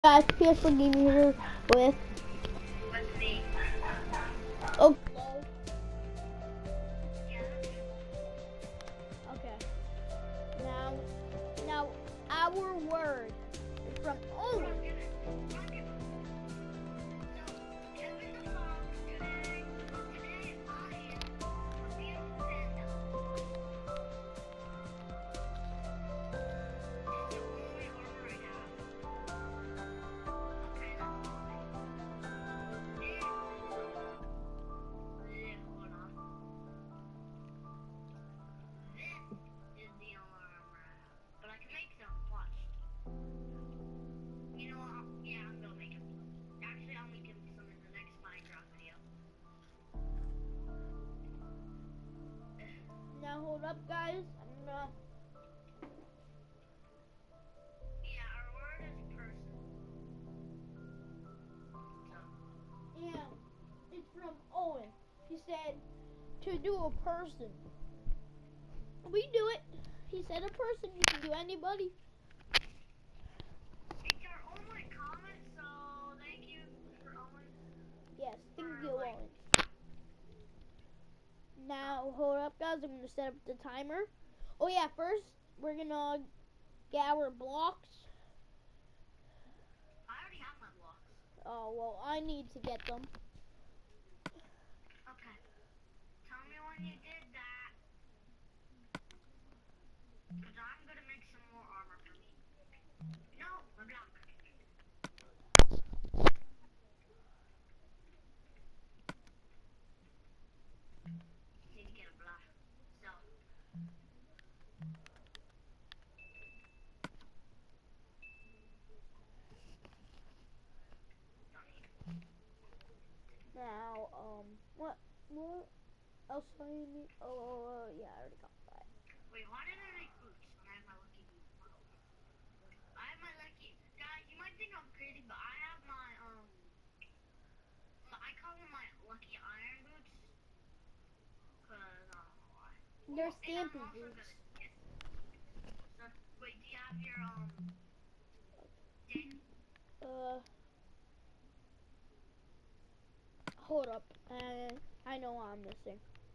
Guys, PS4 Gaming here with Me. oh Yeah. okay. Now our word is from Owen. Now hold up, guys. I'm gonna. Yeah, it's from Owen. He said to do a person. We do it. He said a person. You can do anybody. Yes, thank you, Owen. Now hold up, guys. I'm gonna set up the timer. Oh yeah, first we're gonna get our blocks. I already have my blocks. Oh well, I need to get them. Okay. Tell me when you did that. Because I'm going to make some more armor for me. No, my block. Need to get a block. So. Don't need it. Now, what else do I need? Oh, yeah, I already got that. Wait, why did I make boots when I have my lucky boot? I have my lucky. Guys, you might think I'm crazy, but I have my, so I call them my lucky iron boots. Because I don't know why. They're And I'm stampy also boots. gonna get. So, wait, do you have your, thing? Hold up. I know what I'm missing.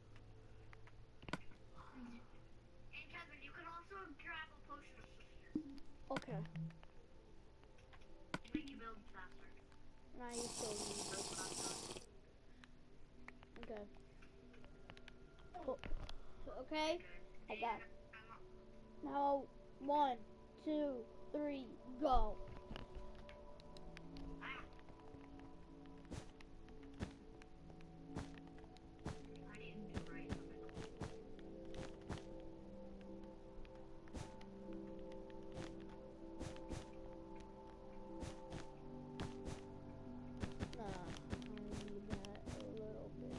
And Kevin, you can also grab a potion of swiftness Okay. to make you build faster. Now you still need That's this. what I'm doing. Okay. Okay. I got it. Now, 1, 2, 3, go. I need to do right. I need that a little bit.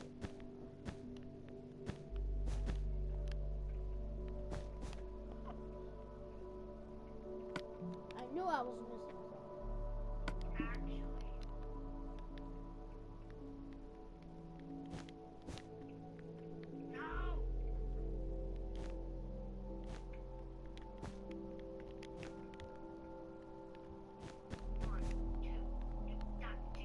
I knew I was missing something. Actually. No! One, two, that two.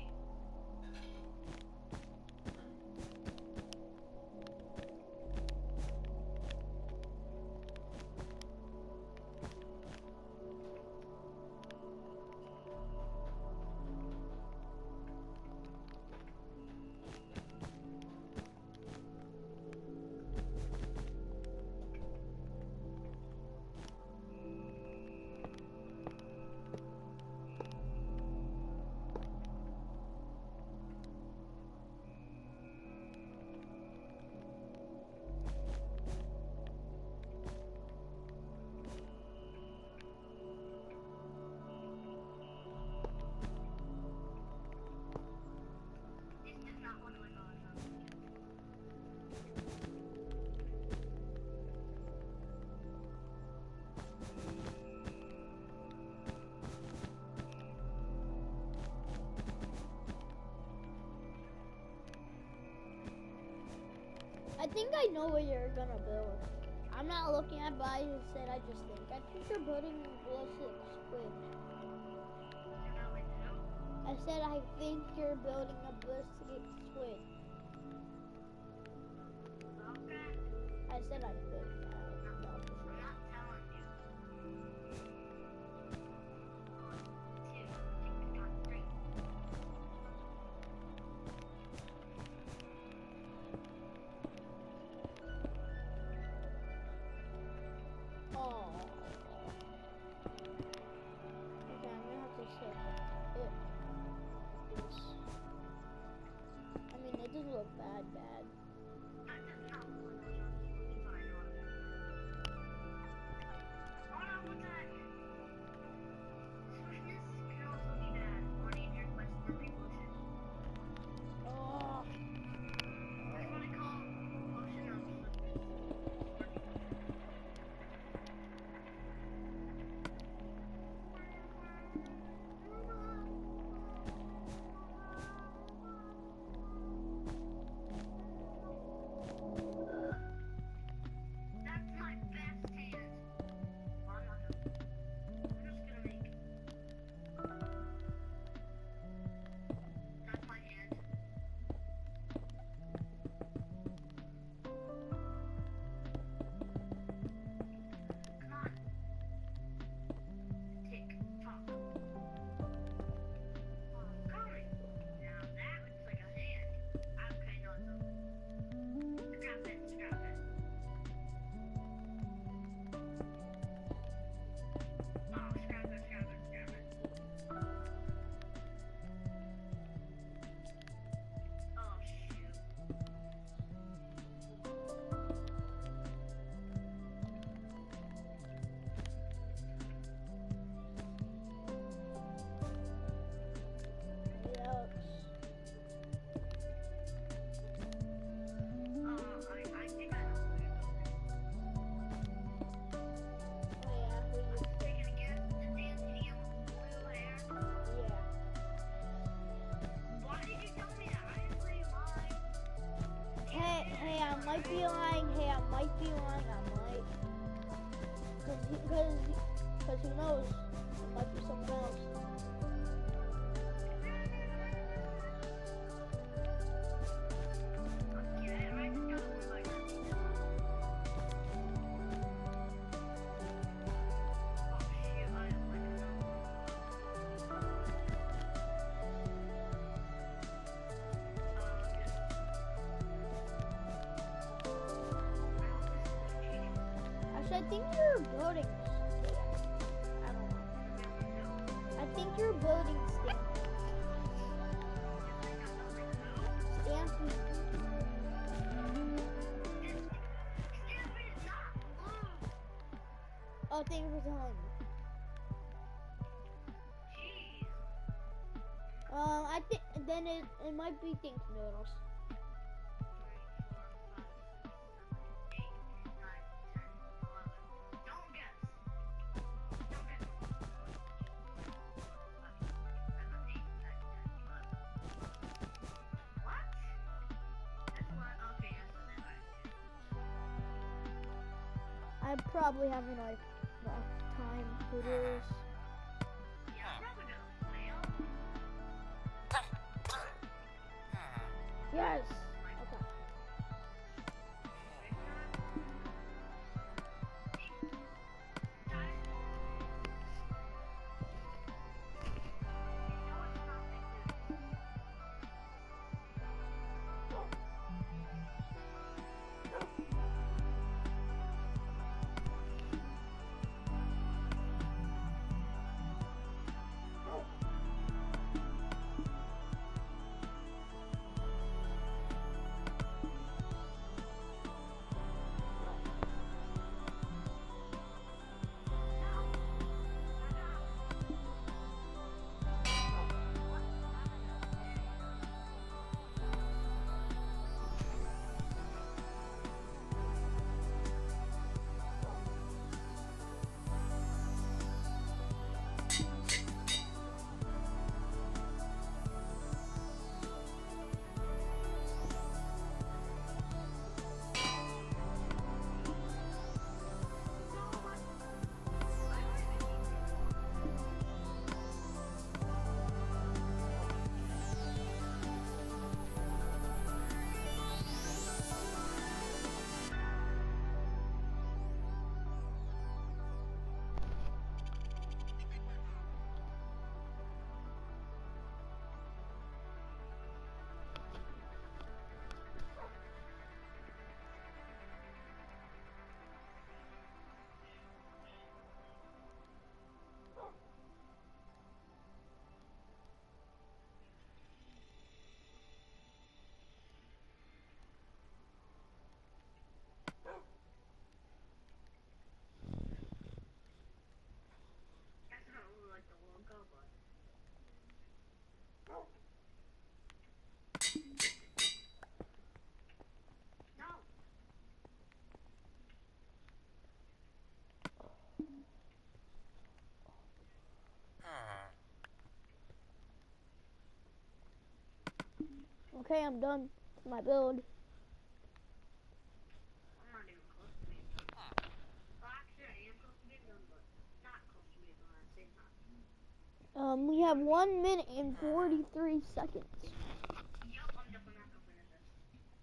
This does not look like all I thought. I think I know what you're gonna build. I'm not looking at, but I said I just think. I think you're building ballistic squid. No, I said I think you're building a ballistic squid. Okay. I said I think. I don't know. I'm not telling you. 1, 2, TikTok 3. Oh. Okay, I'm gonna have to say it. This. I mean, it doesn't look bad. That does not look fine on me. Oh no, what's that? Swiftness can also be bad. Morning your quest for revolution. Oh. That's what I call potion of swiftness. That's my best hand. Well, I'm not gonna. I'm just gonna make. That's my hand. Come on. Tick tock. Oh, I'm coming. Now that looks like a hand. Okay, no, no. Scrap it, scrap it. Oh, scrap it, scrap it, scrap it. Oh, shoot. Yucks. I think I know who you're Oh yeah, who you You're think? gonna get the Dantium blue hair. Yeah. Why did you tell me that? I didn't say you lied. Hey, I might be lying. I might. Cause who knows? It might be something else. Okay, I just got one like that. Oh shit, I am like Actually, I think you're building. I don't know. I think you're building Stampy. Oh, thank you for telling me. I think then it might be Think Noodles. I probably have enough time to do this. Yes. Okay. Okay, I'm done with my build. I'm not even close to being done. Well, actually, I am close to being done, but not close to being done at the same time. We have 1 minute and 43 seconds. Yup, I'm definitely not gonna finish this.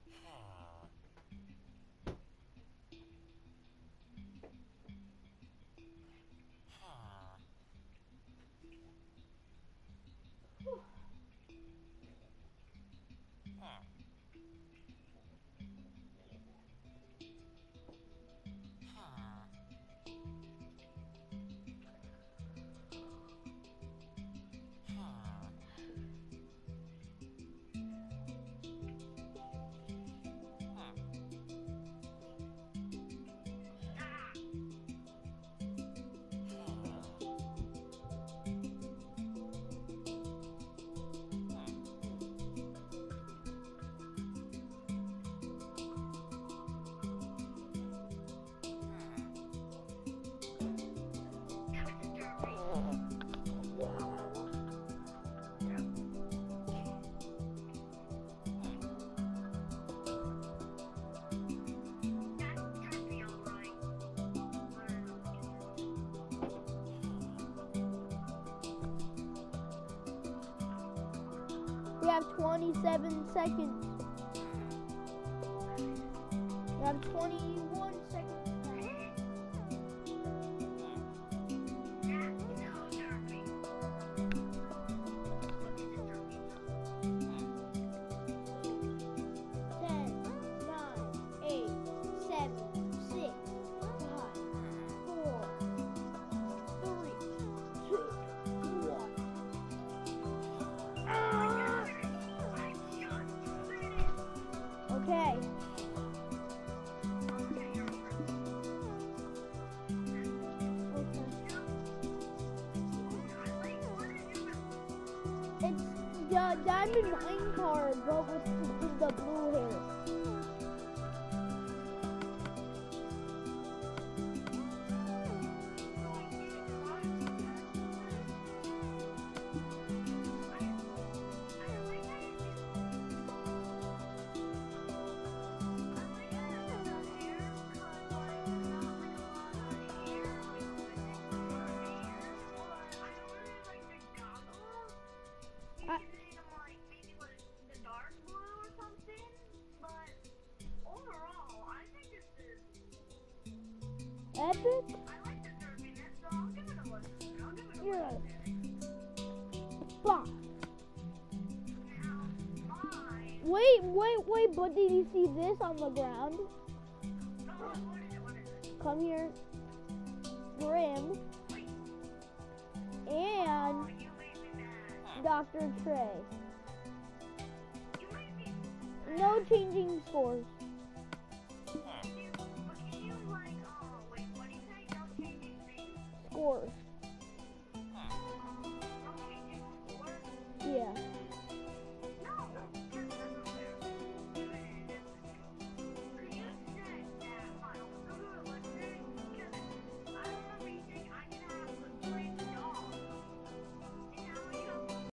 We have 27 seconds. We have 21 seconds. 10, 9, 8, 7, 6, 5, 4, 3, 2, 1. Okay. It's the diamond mine card, but with the blue hair. Epic? I like the derpiness, so I'll give it a listen. I'll give it a Yeah. listen. Fuck. Now, mine. Wait, but did you see this on the ground? Oh, what is it? What is it? Come here. Grim. And Oh, you made me mad. Dr. Trey. You made me No changing scores.